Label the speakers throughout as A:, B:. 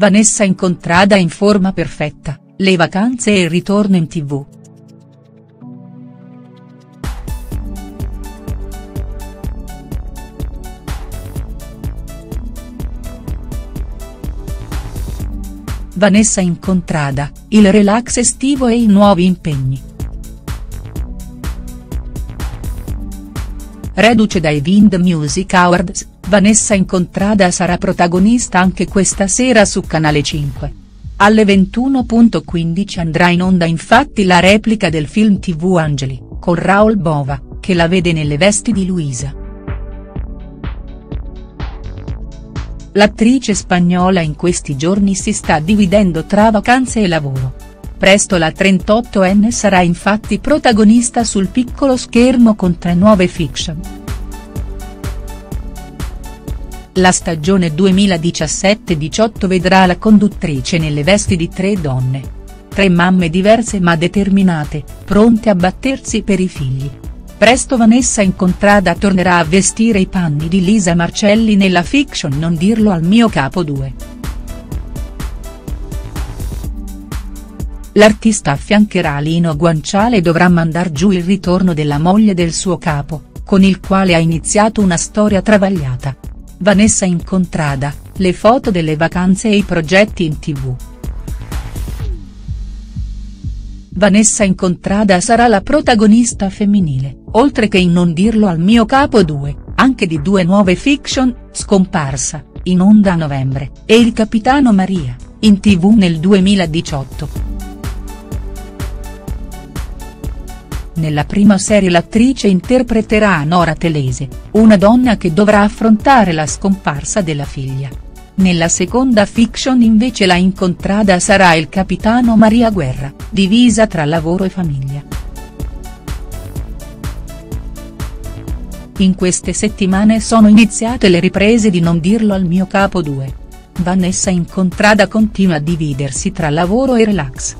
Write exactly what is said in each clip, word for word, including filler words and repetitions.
A: Vanessa Incontrada in forma perfetta, le vacanze e il ritorno in tv. Vanessa Incontrada, il relax estivo e i nuovi impegni. Reduce dai Wind Music Awards, Vanessa Incontrada sarà protagonista anche questa sera su Canale cinque. Alle ventuno e quindici andrà in onda infatti la replica del film tv Angeli, con Raoul Bova, che la vede nelle vesti di Luisa. L'attrice spagnola in questi giorni si sta dividendo tra vacanze e lavoro. Presto la trentottoenne sarà infatti protagonista sul piccolo schermo con tre nuove fiction. La stagione duemiladiciassette diciotto vedrà la conduttrice nelle vesti di tre donne. Tre mamme diverse ma determinate, pronte a battersi per i figli. Presto Vanessa Incontrada tornerà a vestire i panni di Lisa Marcelli nella fiction Non dirlo al mio capo due. L'artista affiancherà Lino Guanciale e dovrà mandar giù il ritorno della moglie del suo capo, con il quale ha iniziato una storia travagliata. Vanessa Incontrada, le foto delle vacanze e i progetti in tv. Vanessa Incontrada sarà la protagonista femminile, oltre che in Non dirlo al mio capo due, anche di due nuove fiction, Scomparsa, in onda a novembre, e Il capitano Maria, in tv nel duemiladiciotto. Nella prima serie l'attrice interpreterà Nora Telese, una donna che dovrà affrontare la scomparsa della figlia. Nella seconda fiction invece la Incontrada sarà il capitano Maria Guerra, divisa tra lavoro e famiglia. In queste settimane sono iniziate le riprese di Non dirlo al mio capo due. Vanessa Incontrada continua a dividersi tra lavoro e relax.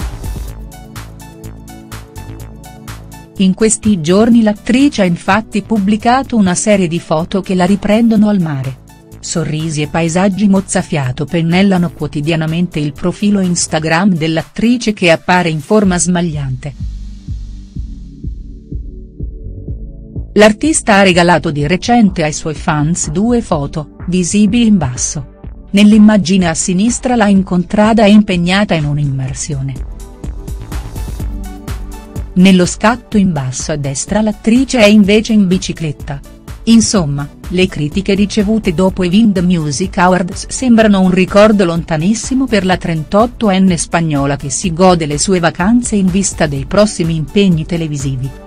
A: In questi giorni l'attrice ha infatti pubblicato una serie di foto che la riprendono al mare. Sorrisi e paesaggi mozzafiato pennellano quotidianamente il profilo Instagram dell'attrice che appare in forma smagliante. L'artista ha regalato di recente ai suoi fans due foto, visibili in basso. Nell'immagine a sinistra la Incontrada è impegnata in un'immersione. Nello scatto in basso a destra l'attrice è invece in bicicletta. Insomma, le critiche ricevute dopo i Wind Music Awards sembrano un ricordo lontanissimo per la trentottoenne spagnola che si gode le sue vacanze in vista dei prossimi impegni televisivi.